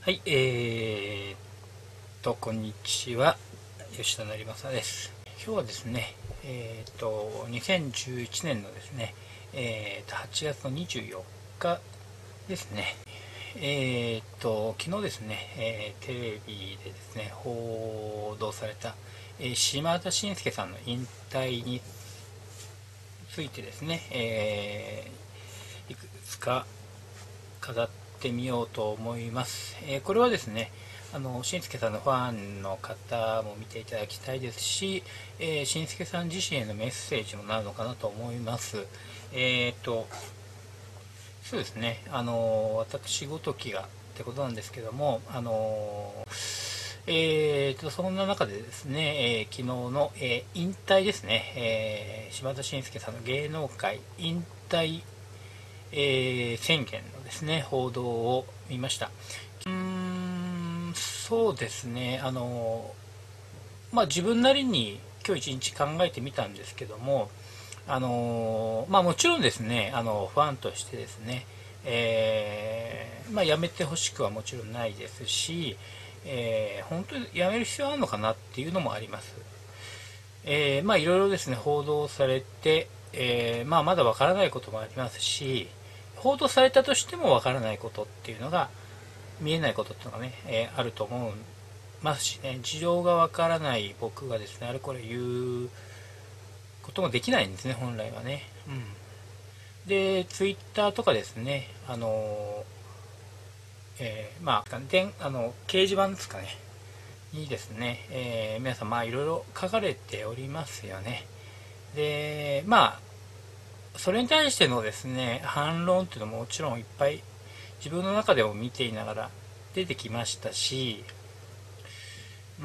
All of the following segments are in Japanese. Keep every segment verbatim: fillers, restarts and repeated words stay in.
はい、えーっと、こんにちは。吉田成正です。今日はですね、えーっと、にせんじゅういちねんのですね、えーっと、はちがつのにじゅうよっかですね。えーっと、昨日ですね、えーテレビでですね、報道された、えー島田紳介さんの引退についてですね、えーいくつか語ってみようと思います。えーこれはですね、あのしんすけさんのファンの方も見ていただきたいですし、えー、しんすけさん自身へのメッセージもなるのかなと思います。えっ、ー、とそうですね、あの私ごときがってことなんですけども、あのえーとそんな中でですね、えー昨日の、えー引退ですね、えー島田紳介さんの芸能界引退、えー宣言のですね報道を見ました。うーんそうですね、あのまあ自分なりに今日一日考えてみたんですけども、あのまあもちろんですね、あのファンとしてですね、えーまあ、やめてほしくはもちろんないですし、えー本当にやめる必要あるのかなっていうのもあります。えーまあいろいろですね報道されて、えーまあ、まだわからないこともありますし、報道されたとしてもわからないことっていうのが、見えないことっていうのがね、えーあると思いますしね、事情がわからない僕がですねあれこれ言うこともできないんですね、本来はね。うん、でツイッターとかですね、あのえーまあであの掲示板ですかねにですね、えー皆さんまあいろいろ書かれておりますよね。でまあそれに対してのですね反論っていうのももちろんいっぱい自分の中でも見ていながら出てきましたし、うん、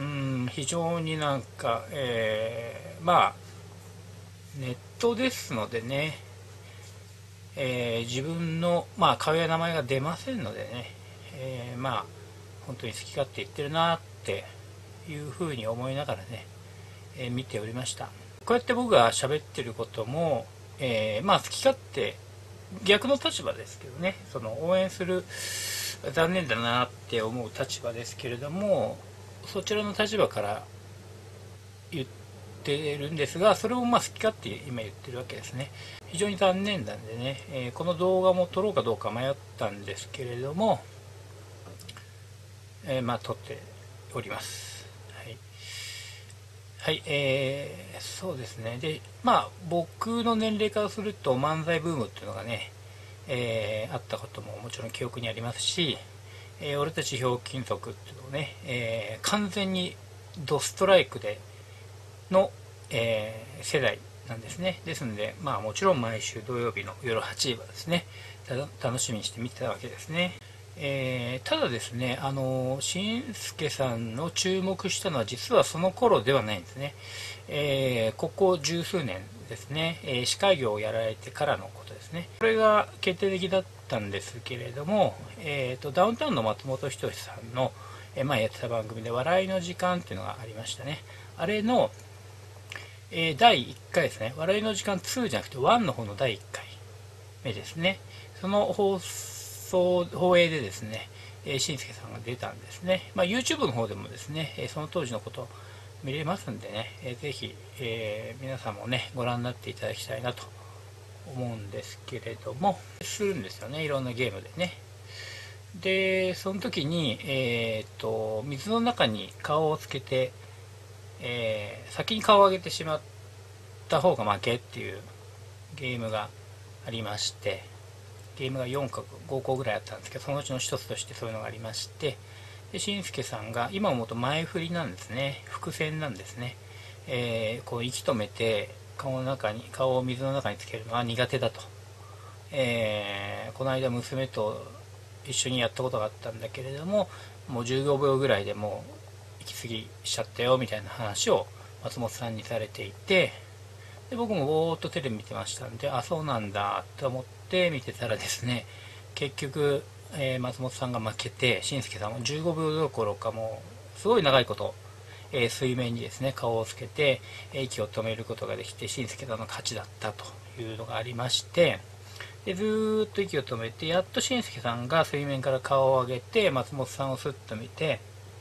非常になんか、えーまあネットですのでね、えー自分の、まあ、顔や名前が出ませんのでね、えーまあ本当に好き勝手言ってるなっていうふうに思いながらね、えー見ておりました。こうやって僕が喋ってることも、えーまあ好き勝手逆の立場ですけどね、その応援する残念だなって思う立場ですけれども、そちらの立場から言ってるんですが、それをまあ好き勝手今言ってるわけですね。非常に残念なんでね、えーこの動画も撮ろうかどうか迷ったんですけれども、えーまあ撮っております。はい、はい、えー、そうですね。で、まあ僕の年齢からすると漫才ブームっていうのがね、えーあったことももちろん記憶にありますし、えー俺たちひょうきん族っていうのをね、えー完全にドストライクでの、えー世代なんですね。ですので、まあもちろん毎週土曜日の夜はちじはですね、楽しみにして見てたわけですね。えーただですね、あのしんすけさんの注目したのは実はその頃ではないんですね。えーここ十数年ですね、えー司会業をやられてからのことですね。これが決定的だったんですけれども、えーとダウンタウンの松本人志さんの、えー前やってた番組で笑いの時間っていうのがありましたね。あれの、えーだいいっかいですね、笑いの時間にじゃなくていちの方のだいいっかいめですね。その放送放映でですね、えー、しんすけさんが出たんですね。まあ、YouTube の方でもですね、えーその当時のこと見れますんでね、えーぜひ、えー皆さんもねご覧になっていただきたいなと思うんですけれども、するんですよね、いろんなゲームでね。でその時に、えー、と水の中に顔をつけて、えー先に顔を上げてしまった方が負けっていうゲームがありまして、ゲームがよんかごこぐらいあったんですけど、そのうちの一つとしてそういうのがありまして、でしんすけさんが今思うと前振りなんですね、伏線なんですね。えーこう息止めて顔の中に顔を水の中につけるのは苦手だと、えーこの間娘と一緒にやったことがあったんだけれども、もうじゅうごびょうぐらいでもう息継ぎしちゃったよみたいな話を松本さんにされていて、で僕もぼーっとテレビ見てましたんで、あそうなんだと思って見てたらですね、結局、えー松本さんが負けて、しんすけさんもじゅうごびょうどころかもうすごい長いこと、えー水面にですね顔をつけて、えー息を止めることができて、しんすけさんの勝ちだったというのがありまして、 でずーっと息を止めて、やっと紳助さんが水面から顔を上げて松本さんをスッと見て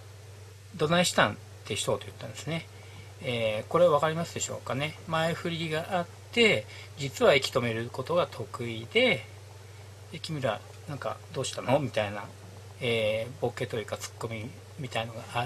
「どないしたん?」って一言言ったんですね。えー、これ分かりますでしょうかね。前振りがあって、実は息止めることが得意で、で君らなんかどうしたのみたいな、えー、ボケというかツッコミみたいのがあって、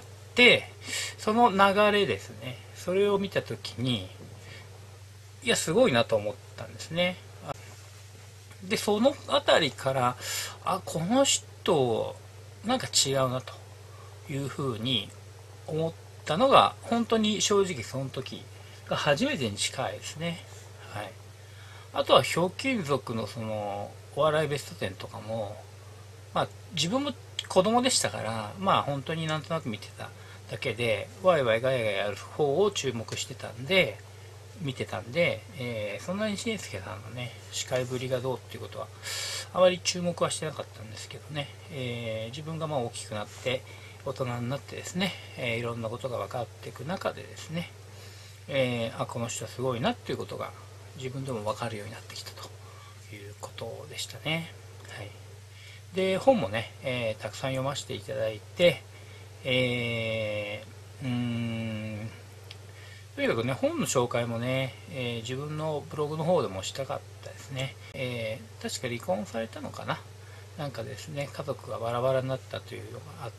その流れですね。それを見た時に、いやすごいなと思ったんですね。でその辺りから、あこの人なんか違うなというふうに思ったのが、本当に正直その時が初めてに近いですね。はい、あとはひょうきん族のそのお笑いベストテンとかも、まあ、自分も子供でしたから、まあ本当になんとなく見てただけで、ワイワイガヤガヤやる方を注目してたんで見てたんで、えー、そんなに紳助さんのね司会ぶりがどうっていうことはあまり注目はしてなかったんですけどね、えー、自分がまあ大きくなって大人になってですね、えー、いろんなことが分かっていく中でですね、えー、あこの人はすごいなっていうことが自分でも分かるようになってきたということでしたね。はい、で本もね、えー、たくさん読ませていただいて、えー、うーんとにかくね本の紹介もね、えー、自分のブログの方でもしたかったですね。えー、確か離婚されたのかな、なんかですね家族がバラバラになったというのがあって、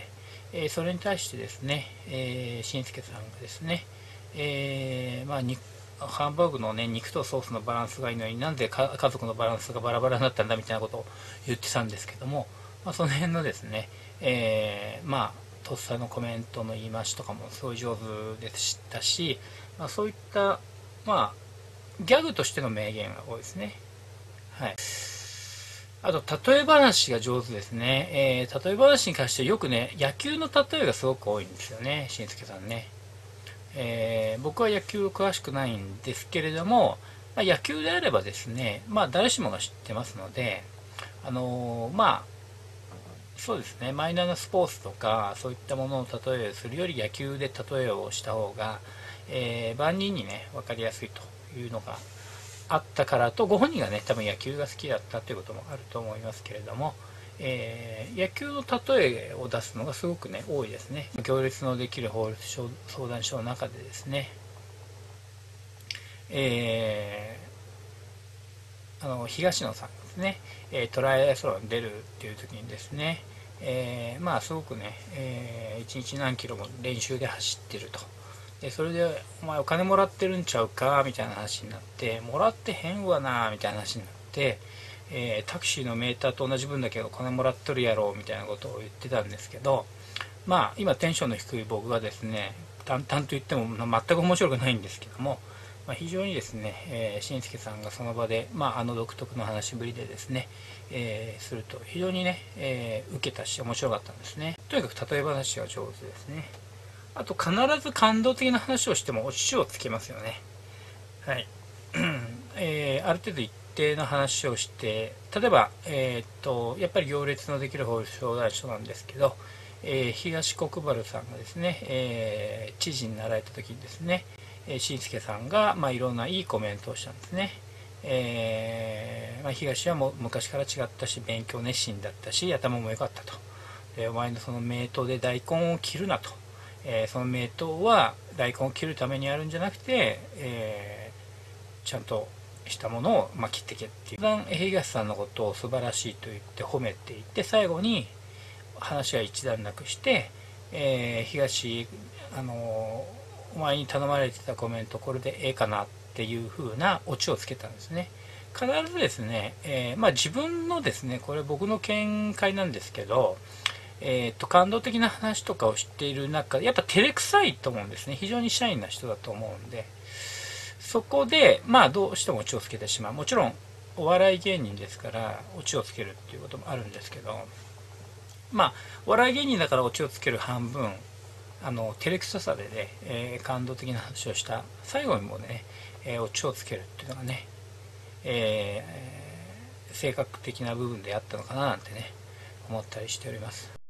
えー、それに対してですね、えー、紳助さんがですね、えー、まあハンバーグのね肉とソースのバランスがいいのになんで家族のバランスがバラバラになったんだみたいなことを言ってたんですけども、まあ、その辺のですね、えー、まあとっさのコメントの言い回しとかもすごい上手でしたし、まあ、そういったまあギャグとしての名言が多いですね。はい、あと例え話が上手ですね。えー、例え話に関してよくね野球の例えがすごく多いんですよね、しんすけさんね。えー、僕は野球詳しくないんですけれども、まあ、野球であればですね、まあ、誰しもが知ってますので、あのー、まあそうですね、マイナーなスポーツとかそういったものを例えするより野球で例えをした方が、えー、万人にね分かりやすいというのがあったからと、ご本人がね多分野球が好きだったということもあると思いますけれども、えー、野球の例えを出すのがすごくね多いですね。行列のできる法律相談所の中でですね、えー、あの東野さんですね、えトライアスロンに出るっていう時にですね、えー、まあすごくね、えー、いちにち何キロも練習で走ってると。でそれで「お前お金もらってるんちゃうか」みたいな話になって「もらってへんわな」みたいな話になって、えー、タクシーのメーターと同じ分だけお金もらっとるやろみたいなことを言ってたんですけど、まあ今テンションの低い僕がですね淡々と言っても全く面白くないんですけども、まあ、非常にですね、えー、紳助さんがその場で、まあ、あの独特の話しぶりでですね、えー、すると非常にね、えー、受けたし面白かったんですね。とにかく例え話が上手ですね。あと必ず感動的な話をしてもオチをつけますよね。はい、えー、ある程度一定の話をして、例えば、えー、っとやっぱり行列のできる法律相談所なんですけど、えー、東国原さんがですね、えー、知事になられた時にですね、紳助さんが、まあ、いろんないいコメントをしたんですね。えーまあ、東はもう昔から違ったし勉強熱心だったし頭も良かったと。でお前のその名刀で大根を切るなと、えー、その名刀は大根を切るためにあるんじゃなくて、えー、ちゃんとしたものを、まあ、切ってけっていう。一番東さんのことを素晴らしいと言って褒めていて、最後に話は一段落して、えー、東あのお前に頼まれてたコメントこれでええかなっていう風なオチをつけたんですね。必ずですね、えー、まあ自分のですねこれ僕の見解なんですけど、えー、と感動的な話とかを知っている中でやっぱ照れくさいと思うんですね。非常にシャイな人だと思うんで、そこでまあどうしてもオチをつけてしまう。もちろんお笑い芸人ですからオチをつけるっていうこともあるんですけど、まあお笑い芸人だからオチをつける半分あの照れくささでね、えー、感動的な話をした最後にもね、えー、オチをつけるっていうのがね、えー、性格的な部分であったのかななんてね思ったりしております。